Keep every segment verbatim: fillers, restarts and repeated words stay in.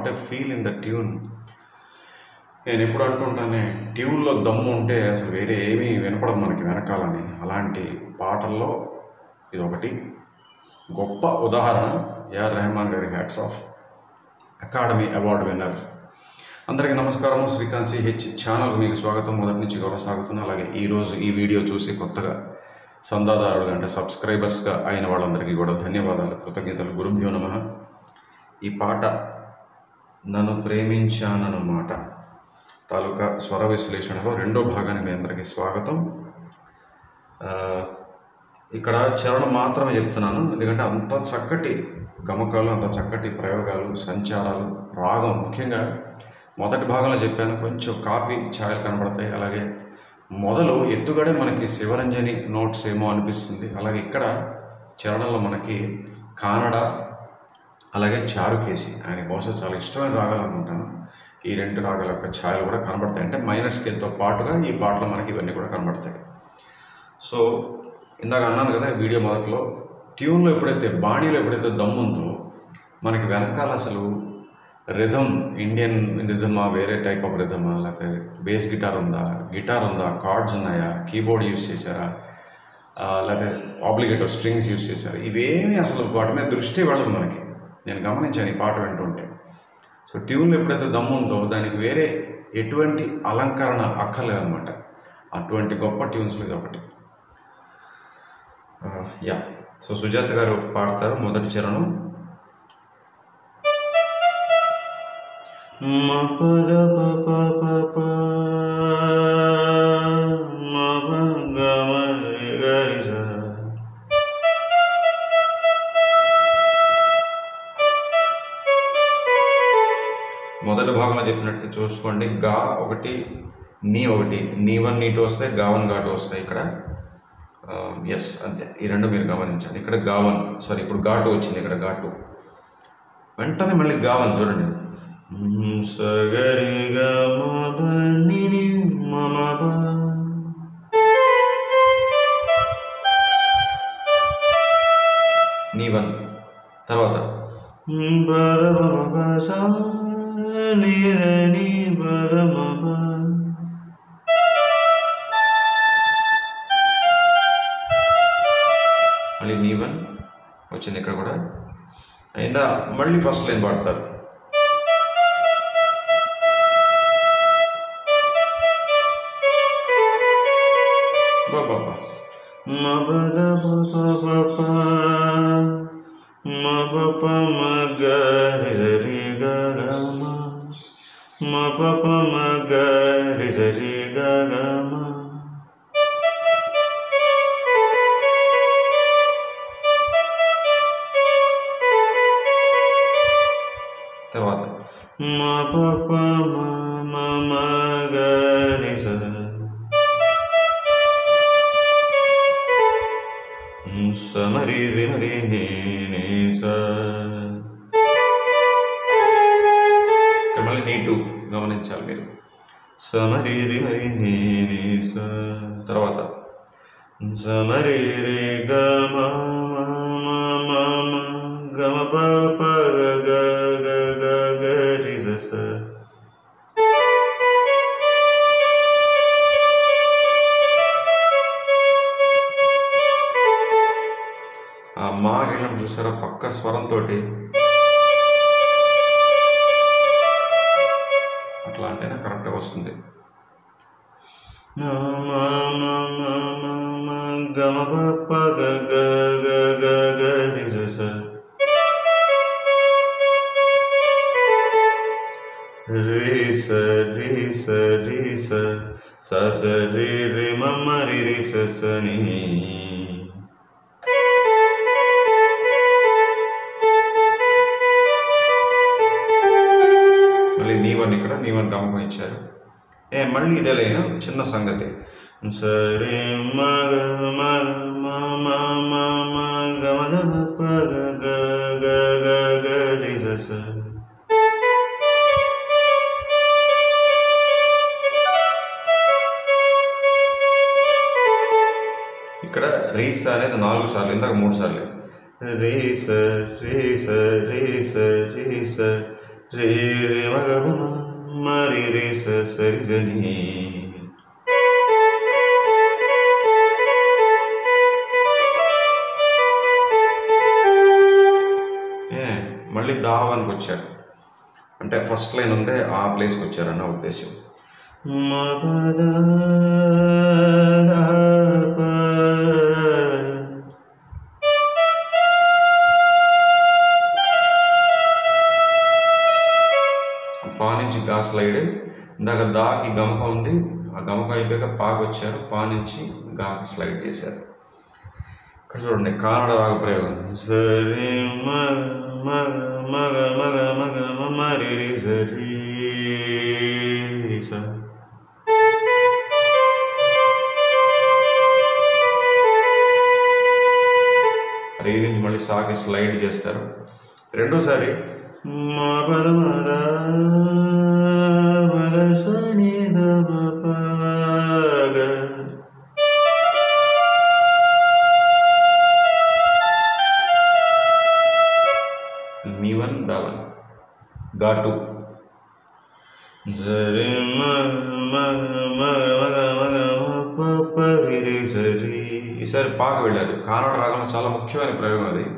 Got a feel in the tune. నేను ఎప్పుడు అంటుంటానే, ట్యూన్లో దమ్ము ఉంటే అసలు వేరే ఏమీ వినపడదు మనకి వెనకాలని. అలాంటి పాటల్లో ఇది ఒకటి గొప్ప ఉదాహరణ. ఏఆర్ రెహమాన్ గారి hats off. Academy award winner. అందరికీ నమస్కారము. శ్రీకాంత్ సిహెచ్ ఛానల్కి మీకు స్వాగతం. మొదటి నుంచి కొనసాగుతున్నా. అలాగే ఈరోజు ఈ వీడియో చూసి కొత్తగా సందాదారుడు అంటే సబ్స్క్రైబర్స్గా అయిన వాళ్ళందరికీ కూడా ధన్యవాదాలు, కృతజ్ఞతలు. గురుభ్యో నమః. ఈ పాట నన్ను ప్రేమించానన్నమాట తాలూకా స్వర విశ్లేషణలో రెండో భాగానికి మీ అందరికీ స్వాగతం. ఇక్కడ చరణం మాత్రమే చెప్తున్నాను, ఎందుకంటే అంత చక్కటి గమకాలు, అంత చక్కటి ప్రయోగాలు, సంచారాలు, రాగం. ముఖ్యంగా మొదటి భాగంలో చెప్పాను, కొంచెం కాపీ ఛాయలు కనబడతాయి. అలాగే మొదలు ఎత్తుగడే మనకి శివరంజని నోట్స్ ఏమో అనిపిస్తుంది. అలాగే ఇక్కడ చరణంలో మనకి కానడ, అలాగే చారుకేసి, ఆయన బహుశా చాలా ఇష్టమైన రాగాలు అనుకుంటాను. ఈ రెండు రాగాల యొక్క ఛాయలు కూడా కనబడతాయి. అంటే మైనర్ స్కేల్తో పాటుగా ఈ పాటలో మనకి ఇవన్నీ కూడా కనబడతాయి. సో ఇందాక అన్నాను కదా వీడియో మొదట్లో, ట్యూన్లో ఎప్పుడైతే, బాణీలో ఎప్పుడైతే దమ్ముందో మనకి వెనకాల అసలు రిథమ్, ఇండియన్ రిథమా, వేరే టైప్ ఆఫ్ రిథమా, లేకపోతే బేస్ గిటార్ ఉందా, గిటార్ ఉందా, కార్డ్స్ ఉన్నాయా, కీబోర్డ్ యూజ్ చేశారా, లేకపోతే ఆబ్లిగేటో స్ట్రింగ్స్ యూజ్ చేశారా, ఇవేమీ అసలు వాటి మీద దృష్టి వెళ్ళదు మనకి. నేను గమనించాను ఈ పాట వింటుంటే. సో ట్యూన్లో ఎప్పుడైతే దమ్ము ఉందో దానికి వేరే ఎటువంటి అలంకరణ అక్కర్లేదన్నమాట. అటువంటి గొప్ప ట్యూన్స్లో ఇది ఒకటి. యా సో సుజాత గారు పాడతారు మొదటి చరణం. మొదటి భాగంలో చెప్పినట్టు చూసుకోండి, గా ఒకటి, నీ ఒకటి, నీ వన్ నీ టూ వస్తాయి, గావన్ ఘాటు వస్తాయి. ఇక్కడ ఎస్ అంతే, ఈ రెండు మీరు గమనించండి. ఇక్కడ గావన్, సారీ ఇప్పుడు ఘాటు వచ్చింది, ఇక్కడ ఘాటు. వెంటనే మళ్ళీ గావన్ చూడండి, సగరి నీ వన్. తర్వాత మళ్ళీ నీ వన్ వచ్చింది ఇక్కడ కూడా అయిందా. మళ్ళీ ఫస్ట్ లైన్ పాడతారు. బాబా మబద బాబా మబప మగరి గమ మపప మగరి జరి గమ. తర్వాత మపప మగరి సమరి రిమరి నీ స. మళ్ళీ నీటు గమనించాలి మీరు, సమరి రిమరి నీ స. తర్వాత సమరి రి గమ గమ ప గ గ రి స. ఆ మా గెలం చూసారా, పక్క స్వరంతో అట్లా అంటేనే కరెక్ట్గా వస్తుంది. గమ ప గ గ గ రి స. రి స రి స రి స స స రి రి మ రి రి స స ని. నీవన్, ఇక్కడ నీవన్ గమకం ఇచ్చారు. ఏ మళ్ళీ ఇదే లేను, చిన్న సంగతి. సరే మగ మగ మ గమద ప గ గ గ రి స. ఇక్కడ రీస అనేది నాలుగు సార్లు, ఇందాక మూడు సార్లు. రీస రీస రీస రీస రే రే మగ మమ మరి రే స సరి జని. మళ్ళీ దావానికి వచ్చారు అంటే ఫస్ట్ లైన్ ఉందే ఆ ప్లేస్కి వచ్చారన్న ఉద్దేశం. పా నుంచి గా స్లైడ్, ఇందాక దాకి గమకం ఉంది, ఆ గమకం అయిపోయాక పాకి వచ్చారు, పా నుంచి గాకి స్లైడ్ చేశారు. ఇక్కడ చూడండి కానడ రాగ ప్రయోగం. సరి మగ మగ మగ మగ మగ మమ రి రి సరి స. రీ నుంచి మళ్ళీ సాగి స్లైడ్ చేస్తారు. రెండోసారి మా పద మద పద సని ద ప గ. నీవన్ దావన్ గా టూ. సరి మగ మగ మగ మగ మగ ప ప రి రి సరి. ఈసారి పాకు వెళ్ళారు. కానడ రాగంలో చాలా ముఖ్యమైన ప్రయోగం అది.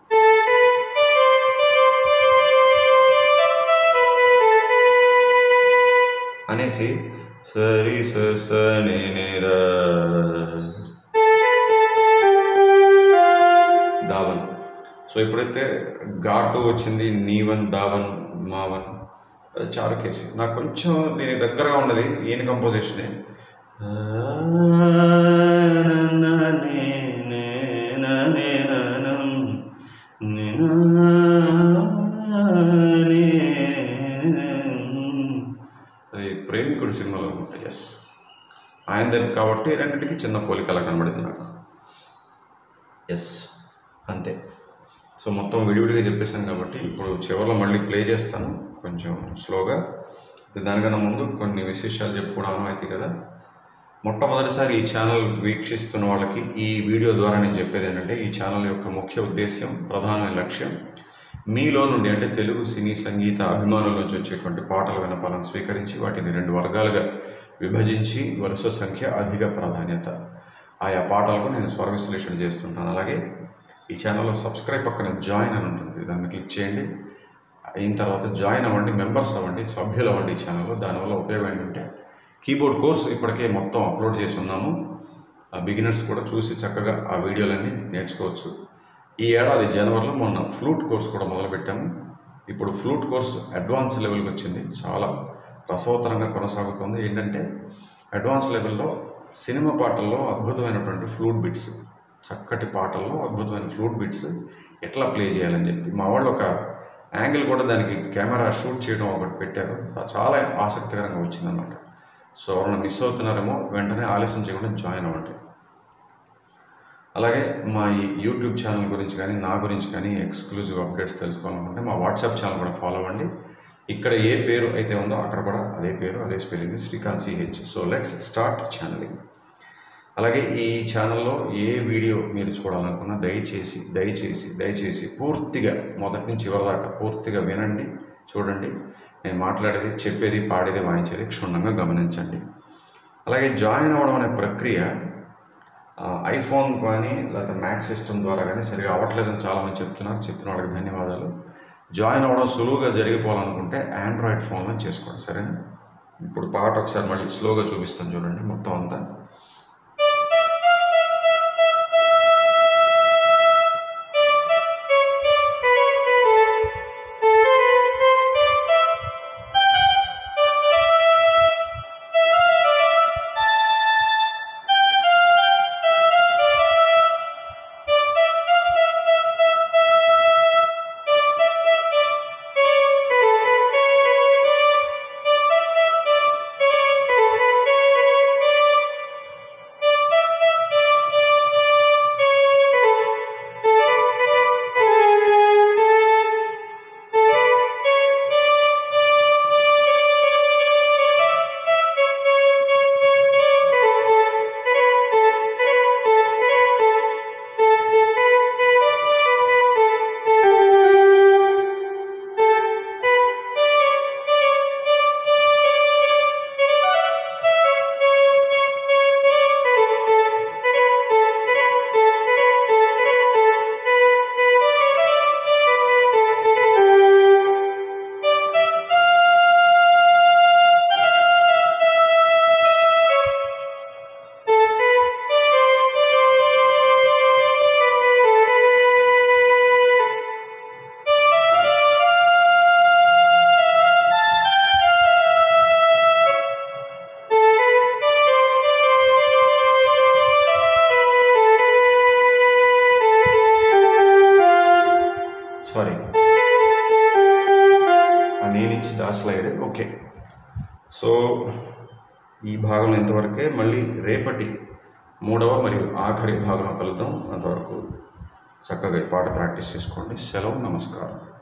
అనేసి సరి స స ని ని ర దావన్. సో ఎప్పుడైతే ఘాటు వచ్చింది నీవన్ దావన్ మావన్ చారు కేసి నాకు కొంచెం దీనికి దగ్గరగా ఉన్నది ఈయన కంపోజిషనే. అది ప్రేమికుడు సినిమాలో ఉంటాయి. ఎస్ ఆయన దగ్గర కాబట్టి రెండింటికి చిన్న పోలికలా కనబడింది నాకు. ఎస్ అంతే. సో మొత్తం విడివిడిగా చెప్పేసాను కాబట్టి ఇప్పుడు చివరిలో మళ్ళీ ప్లే చేస్తాను కొంచెం స్లోగా. దానికన్నా ముందు కొన్ని విశేషాలు చెప్పుకోవడం అయితే కదా. మొట్టమొదటిసారి ఈ ఛానల్ వీక్షిస్తున్న వాళ్ళకి ఈ వీడియో ద్వారా నేను చెప్పేది ఏంటంటే, ఈ ఛానల్ యొక్క ముఖ్య ఉద్దేశ్యం, ప్రధానమైన లక్ష్యం మీలో నుండి అంటే తెలుగు సినీ సంగీత అభిమానుల నుంచి వచ్చేటువంటి పాటల విన్నపాలను స్వీకరించి వాటిని రెండు వర్గాలుగా విభజించి వరుస సంఖ్య అధిక ప్రాధాన్యత ఆయా పాటలకు నేను స్వర విశ్లేషణ చేస్తుంటాను. అలాగే ఈ ఛానల్లో సబ్స్క్రైబ్ పక్కన జాయిన్ అని ఉంటుంది, దాన్ని క్లిక్ చేయండి. అయిన తర్వాత జాయిన్ అవ్వండి, మెంబర్స్ అవ్వండి, సభ్యులు అవ్వండి ఈ ఛానల్లో. దానివల్ల ఉపయోగం ఏంటంటే కీబోర్డ్ కోర్స్ ఇప్పటికే మొత్తం అప్లోడ్ చేసి ఉన్నాము. ఆ బిగినర్స్ కూడా చూసి చక్కగా ఆ వీడియోలన్నీ నేర్చుకోవచ్చు. ఈ ఏడాది జనవరిలో మొన్న ఫ్లూట్ కోర్స్ కూడా మొదలుపెట్టాము. ఇప్పుడు ఫ్లూట్ కోర్స్ అడ్వాన్స్ లెవెల్కి వచ్చింది, చాలా రసవత్తరంగా కొనసాగుతుంది. ఏంటంటే అడ్వాన్స్ లెవెల్లో సినిమా పాటల్లో అద్భుతమైనటువంటి ఫ్లూట్ బిట్స్, చక్కటి పాటల్లో అద్భుతమైన ఫ్లూట్ బిట్స్ ఎట్లా ప్లే చేయాలని చెప్పి మా వాళ్ళు ఒక యాంగిల్ కూడా దానికి కెమెరా షూట్ చేయడం ఒకటి పెట్టారు. చాలా ఆసక్తికరంగా వచ్చిందన్నమాట. సో ఎవరైనా మిస్ అవుతున్నారేమో వెంటనే ఆలస్యం చేయకుండా జాయిన్ అవ్వండి. అలాగే మా ఈ యూట్యూబ్ ఛానల్ గురించి కానీ నా గురించి కానీ ఎక్స్క్లూజివ్ అప్డేట్స్ తెలుసుకోవాలనుకుంటే మా వాట్సాప్ ఛానల్ కూడా ఫాలో అవ్వండి. ఇక్కడ ఏ పేరు అయితే ఉందో అక్కడ కూడా అదే పేరు, అదే spelling, Srikanth CH. So let's start channelling. అలాగే ఈ ఛానల్లో ఏ వీడియో మీరు చూడాలనుకున్నా దయచేసి దయచేసి దయచేసి పూర్తిగా మొదటి నుంచి చివరి దాకా పూర్తిగా వినండి, చూడండి. నేను మాట్లాడేది, చెప్పేది, పాడేది, వాయించేది క్షుణ్ణంగా గమనించండి. అలాగే జాయిన్ అవ్వడం అనే ప్రక్రియ ఐఫోన్ కానీ లేకపోతే మ్యాక్ సిస్టమ్ ద్వారా కానీ సరిగా అవ్వట్లేదని చాలామంది చెప్తున్నారు. చెప్పిన వాళ్ళకి ధన్యవాదాలు. జాయిన్ అవ్వడం సులువుగా జరిగిపోవాలనుకుంటే ఆండ్రాయిడ్ ఫోన్లో చేసుకోండి, సరేనా? ఇప్పుడు పాట ఒకసారి మళ్ళీ స్లోగా చూపిస్తాను చూడండి మొత్తం అంతా. Each the slide. Okay, so ఈ భాగంలో ఇంతవరకే. మళ్ళీ రేపటి మూడవ మరియు ఆఖరి భాగంలో కలుద్దాం. అంతవరకు చక్కగా ఈ పాట ప్రాక్టీస్ చేసుకోండి. సెలవు, నమస్కారం.